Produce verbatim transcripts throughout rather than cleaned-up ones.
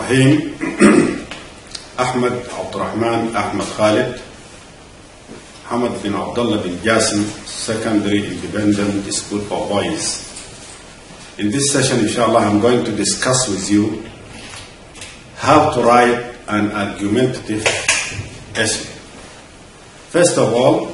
الرحيم. أحمد عبد الرحمن أحمد خالد Hamad bin Abdullah bin Jasim Secondary Independent School for Boys. In this session, inshallah, I'm going to discuss with you how to write an argumentative essay. First of all,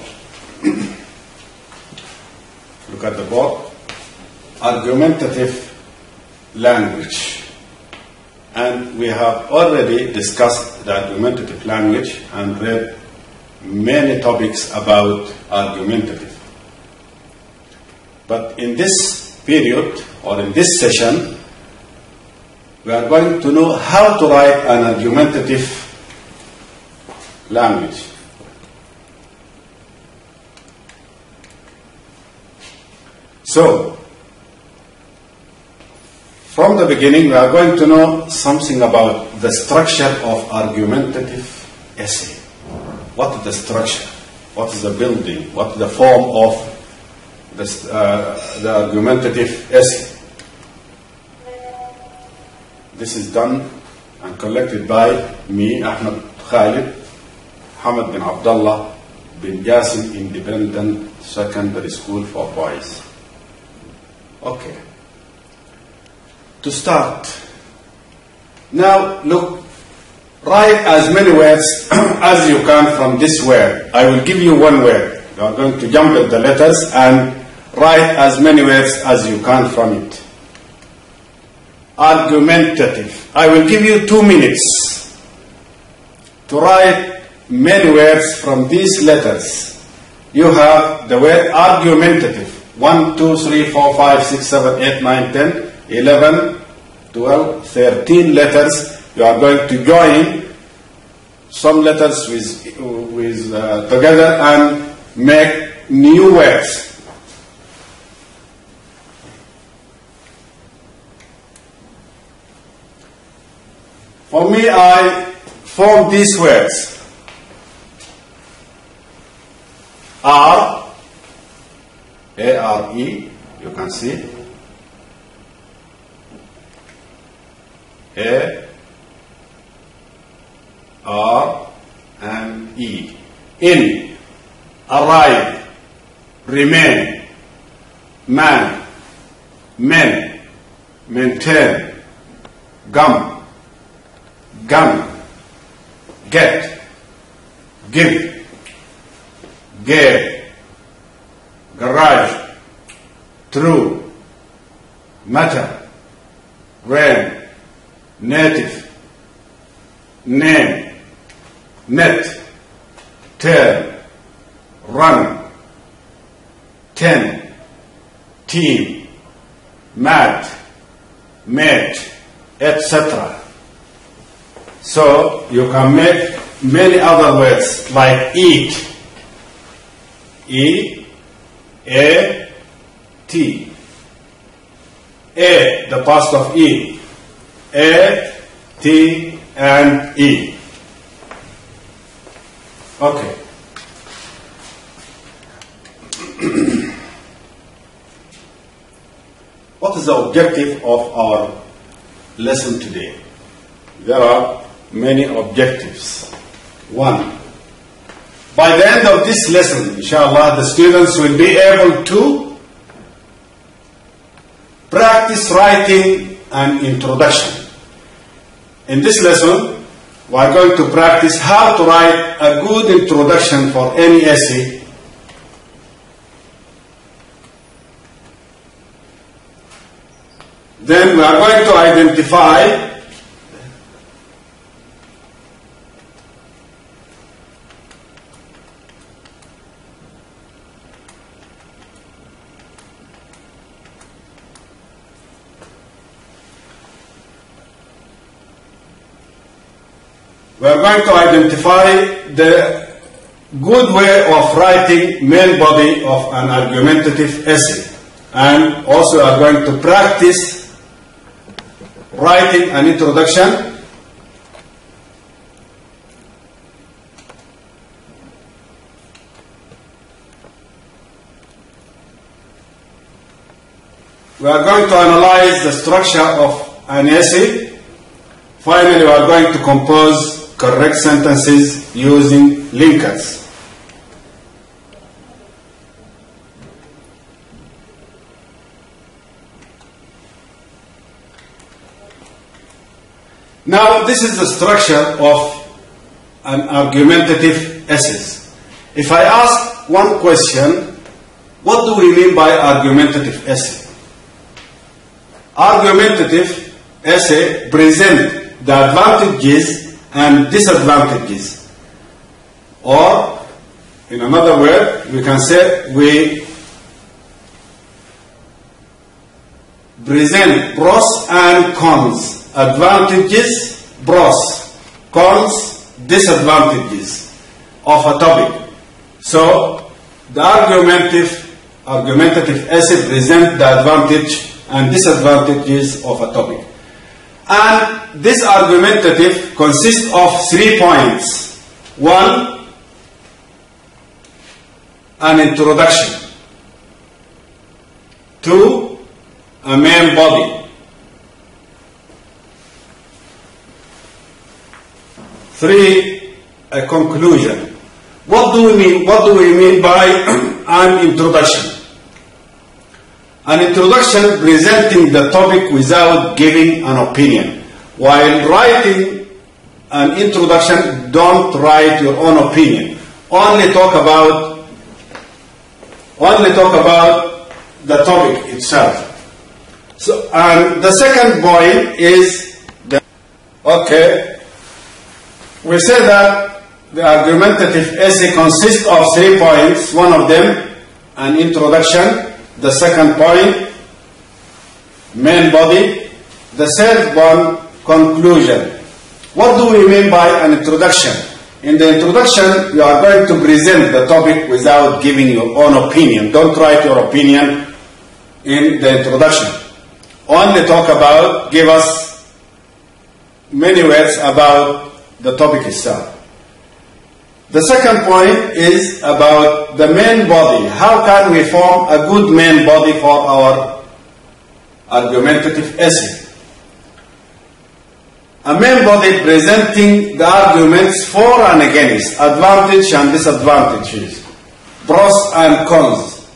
look at the board. Argumentative language. And we have already discussed the argumentative language and read many topics about argumentative. But in this period, or in this session, we are going to know how to write an argumentative language. So, from the beginning, we are going to know something about the structure of argumentative essay. What is the structure? What is the building? What is the form of the, uh, the argumentative essay? This is done and collected by me, Ahmed Khalid, Hamad bin Abdullah bin Jasim Independent Secondary School for Boys. Okay. To start, now look, write as many words as you can from this word. I will give you one word. You are going to jump at the letters and write as many words as you can from it. Argumentative. I will give you two minutes to write many words from these letters. You have the word argumentative. one, two, three, four, five, six, seven, eight, nine, ten, eleven, twelve, thirteen letters. You are going to join some letters with, with uh, together and make new words. For me, I form these words. R, A R E, you can see. A, R, and E. In, arrive, remain, man, men, maintain, gum, gun, get, give, gave, garage, true, matter, rain, native, name, net, turn, run, ten, team, mad, mate, et cetera. So you can make many other words like eat, E, A, T. A, the past of E. A, T, and E. Okay. What is the objective of our lesson today? There are many objectives. One, by the end of this lesson, inshallah, the students will be able to practice writing an introduction. In this lesson, we are going to practice how to write a good introduction for any essay. Then we are going to identify We are going to identify the good way of writing main body of an argumentative essay, and also are going to practice writing an introduction, we are going to analyze the structure of an essay, Finally, we are going to compose correct sentences using linkers. Now, this is the structure of an argumentative essay. If I ask one question, what do we mean by argumentative essay? Argumentative essay present the advantages and disadvantages. Or, in another word, we can say we present pros and cons. Advantages, pros, cons, disadvantages of a topic. So, the argumentative, argumentative essay present the advantage and disadvantages of a topic. And this argumentative consists of three points. One, an introduction. Two, a main body. Three, a conclusion. What do we mean? What do we mean by an introduction? An introduction presenting the topic without giving an opinion. While writing an introduction, don't write your own opinion. Only talk about, only talk about the topic itself. So, and the second point is the, okay. We say that the argumentative essay consists of three points. One of them, an introduction. The second point, main body. The third one, conclusion. What do we mean by an introduction? In the introduction, you are going to present the topic without giving your own opinion. Don't write your opinion in the introduction. Only talk about, give us many words about the topic itself. The second point is about the main body. How can we form a good main body for our argumentative essay? A main body presenting the arguments for and against, advantage and disadvantages, pros and cons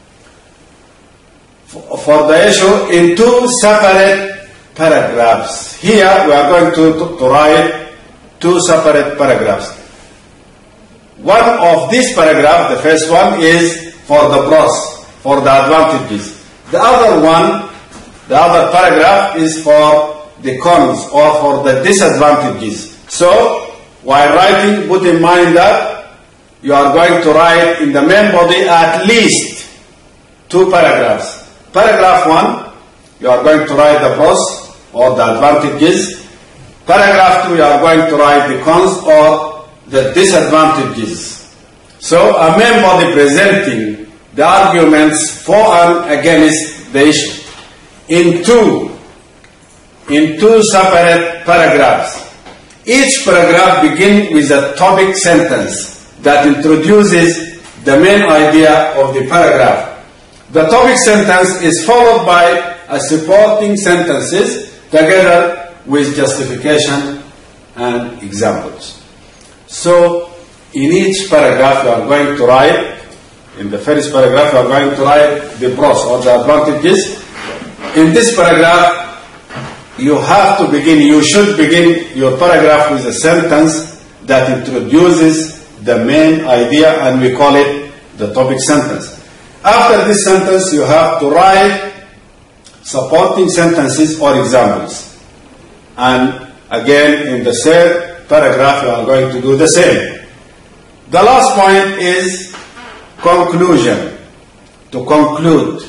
for the issue in two separate paragraphs. Here we are going to, to, to write two separate paragraphs. One of these paragraphs, the first one, is for the pros, for the advantages. The other one, the other paragraph is for the cons or for the disadvantages. So, while writing, put in mind that you are going to write in the main body at least two paragraphs. Paragraph one, you are going to write the pros or the advantages. Paragraph two, you are going to write the cons or the disadvantages. So, a main body presenting the arguments for and against the issue in two, in two separate paragraphs. Each paragraph begins with a topic sentence that introduces the main idea of the paragraph. The topic sentence is followed by a supporting sentences together with justification and examples. So, in each paragraph you are going to write, in the first paragraph you are going to write the pros or the advantages. In this paragraph, you have to begin, you should begin your paragraph with a sentence that introduces the main idea, and we call it the topic sentence. After this sentence, you have to write supporting sentences or examples. And again, in the third paragraph, you are going to do the same. The last point is conclusion, to conclude.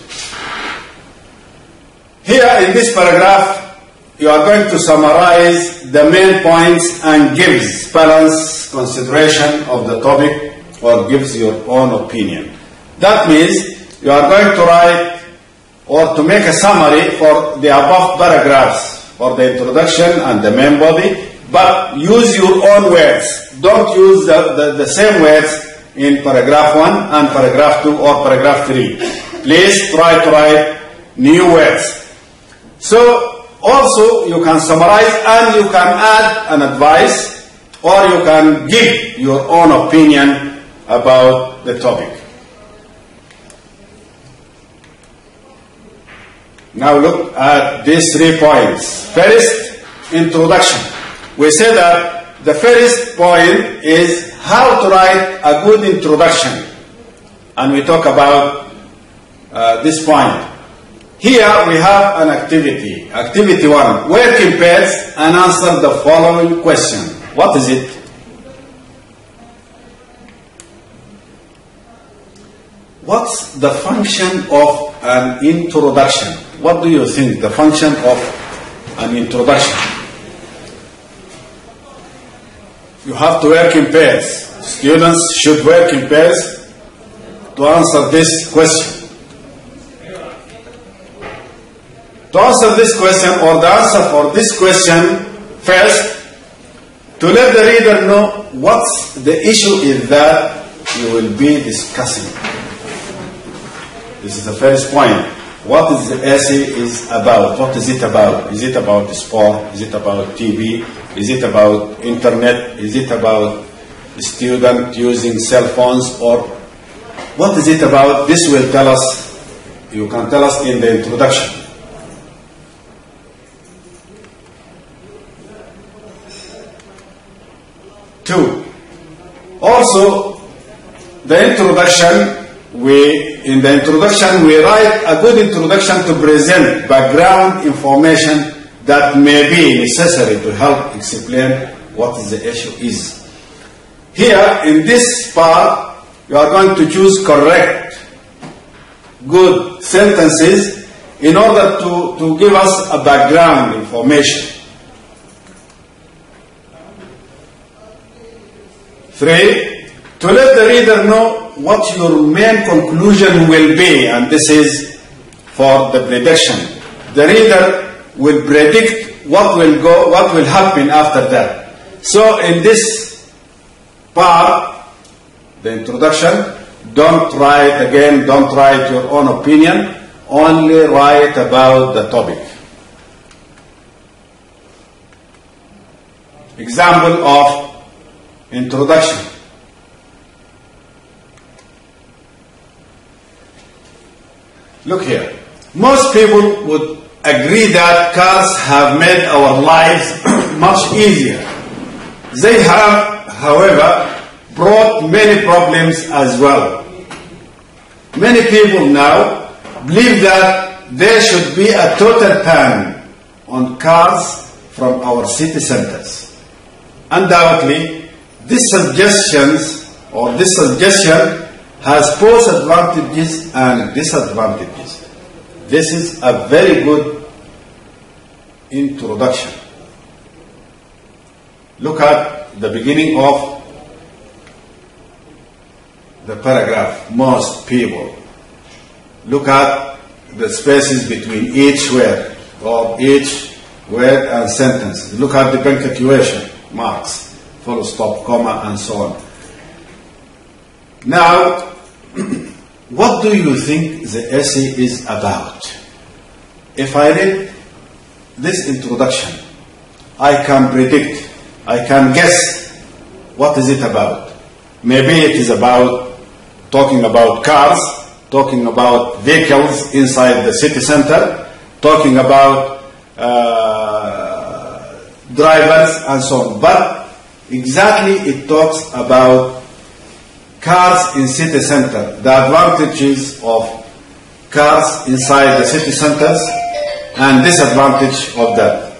Here in this paragraph, you are going to summarize the main points and gives balanced consideration of the topic or gives your own opinion. That means you are going to write or to make a summary for the above paragraphs, for the introduction and the main body, but use your own words. Don't use the, the, the same words in paragraph one and paragraph two or paragraph three. Please try to write new words. So, Also, you can summarize and you can add an advice, or you can give your own opinion about the topic. Now look at these three points. First, introduction. We say that the first point is how to write a good introduction. And we talk about uh, this point. Here we have an activity. Activity one. Work in pairs and answer the following question. What is it? What's the function of an introduction? What do you think the function of an introduction? You have to work in pairs. Students should work in pairs to answer this question. To answer this question, or the answer for this question, first, to let the reader know what the issue is that you will be discussing. This is the first point. What is the essay is about? What is it about? Is it about the sport? Is it about T V? Is it about internet? Is it about the student using cell phones? Or what is it about? This will tell us, you can tell us in the introduction. Two, also the introduction, we in the introduction we write a good introduction to present background information that may be necessary to help explain what the issue is. Here in this part you are going to choose correct, good sentences in order to, to give us a background information. Three, to let the reader know what your main conclusion will be, and this is for the prediction. The reader will predict what will go, what will happen after that. So in this part, the introduction, don't write again, don't write your own opinion, only write about the topic. Example of introduction. Look here. Most people would agree that cars have made our lives much easier. They have, however, brought many problems as well. Many people now believe that there should be a total ban on cars from our city centers. Undoubtedly, these suggestions or this suggestion has both advantages and disadvantages. This is a very good introduction. Look at the beginning of the paragraph, most people. Look at the spaces between each word or each word and sentence. Look at the punctuation marks, full stop, comma, and so on. Now, what do you think the essay is about? If I read this introduction, I can predict, I can guess what is it about. Maybe it is about talking about cars, talking about vehicles inside the city center, talking about uh, drivers and so on. But exactly it talks about cars in city center, the advantages of cars inside the city centers and disadvantage of that.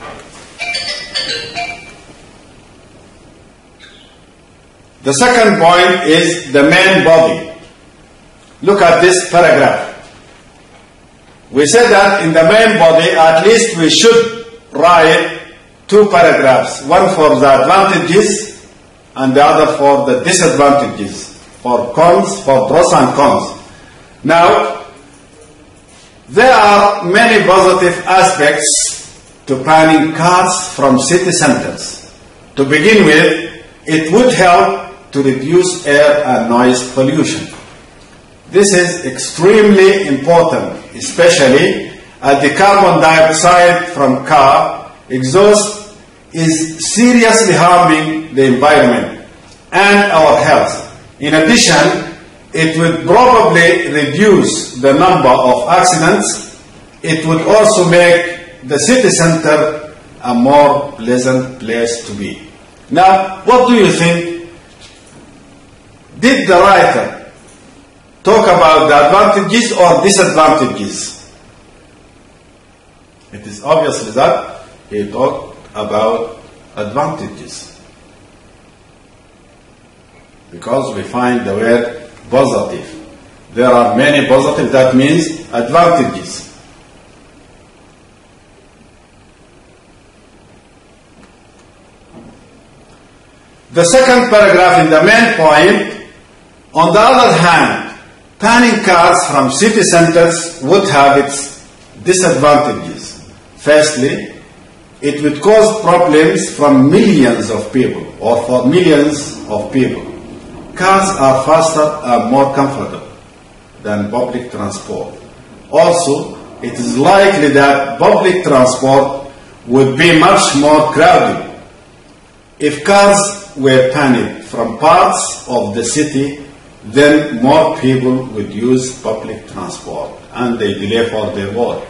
The second point is the main body. Look at this paragraph. We said that in the main body at least we should write two paragraphs, one for the advantages and the other for the disadvantages. For cons, for pros and cons. Now, there are many positive aspects to banning cars from city centers. To begin with, it would help to reduce air and noise pollution. This is extremely important, especially as the carbon dioxide from car exhaust is seriously harming the environment and our health. In addition, it would probably reduce the number of accidents. It would also make the city center a more pleasant place to be. Now, what do you think? Did the writer talk about the advantages or disadvantages? It is obviously that he talked about advantages, because we find the word positive. There are many positive, that means advantages. The second paragraph in the main point, on the other hand, banning cars from city centers would have its disadvantages. Firstly, it would cause problems from millions of people or for millions of people. Cars are faster and more comfortable than public transport. Also, it is likely that public transport would be much more crowded. If cars were banned from parts of the city, then more people would use public transport and they delay for their work.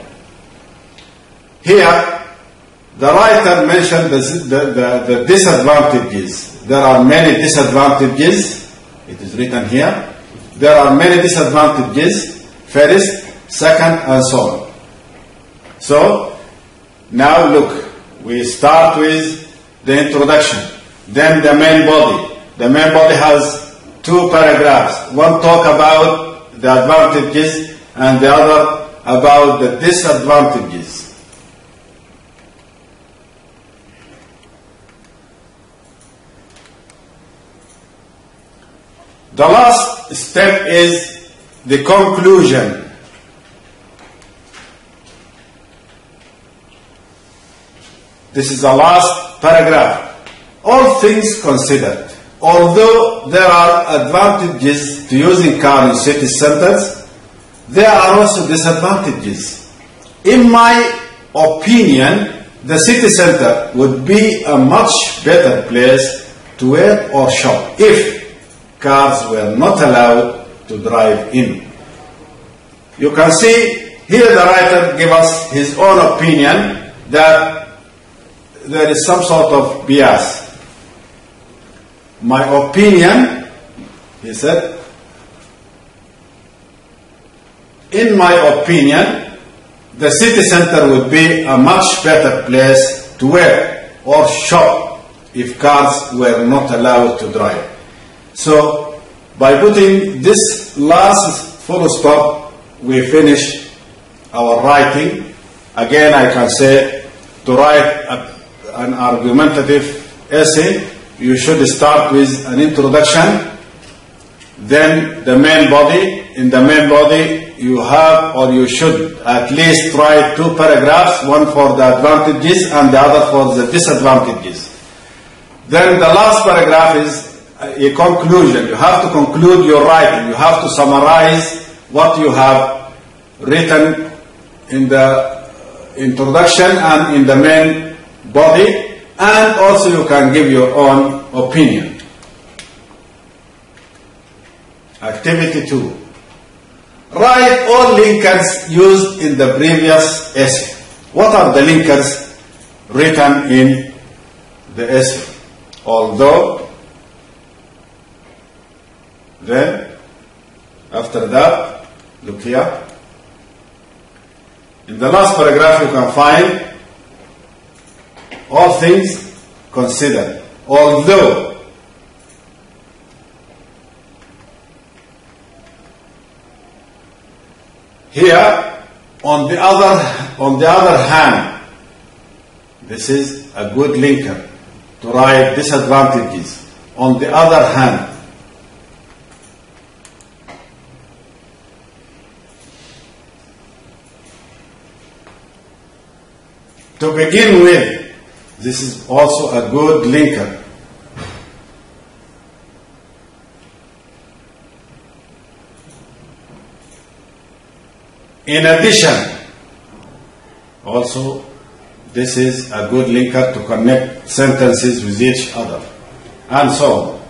Here, the writer mentioned the, the, the, the disadvantages. There are many disadvantages. It is written here. There are many disadvantages. First, second, and so on. So, now look, we start with the introduction, then the main body. The main body has two paragraphs. One talk about the advantages and the other about the disadvantages. The last step is the conclusion. This is the last paragraph. All things considered, although there are advantages to using cars in city centers, there are also disadvantages. In my opinion, the city center would be a much better place to work or shop if cars were not allowed to drive in. You can see here the writer gave us his own opinion that there is some sort of bias. My opinion, he said, in my opinion, the city center would be a much better place to work or shop if cars were not allowed to drive. So, by putting this last full stop, we finish our writing. Again, I can say, to write a, an argumentative essay, you should start with an introduction, then the main body. In the main body, you have or you should at least write two paragraphs, one for the advantages and the other for the disadvantages. Then the last paragraph is a conclusion. You have to conclude your writing. You have to summarize what you have written in the introduction and in the main body, and also you can give your own opinion. Activity two. Write all linkers used in the previous essay. What are the linkers written in the essay? Although, then, after that, look here. In the last paragraph you can find all things considered. Although, here, on the other, on the other hand, this is a good linker to write disadvantages. On the other hand, to begin with, this is also a good linker. In addition, Also, this is a good linker to connect sentences with each other, and so on.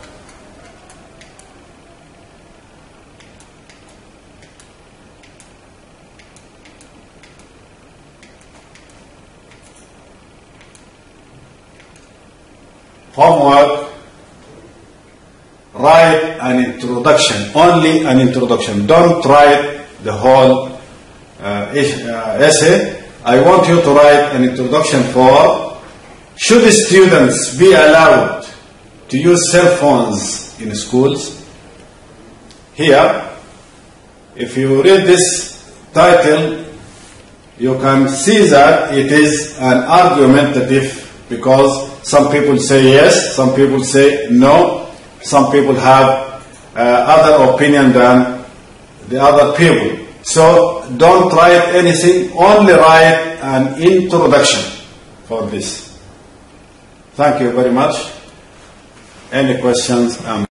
Homework, write an introduction, only an introduction. Don't write the whole uh, essay. I want you to write an introduction for, should students be allowed to use cell phones in schools? Here, if you read this title, you can see that it is an argumentative, because some people say yes, some people say no, some people have uh, other opinion than the other people. So don't write anything, only write an introduction for this. Thank you very much. Any questions? Um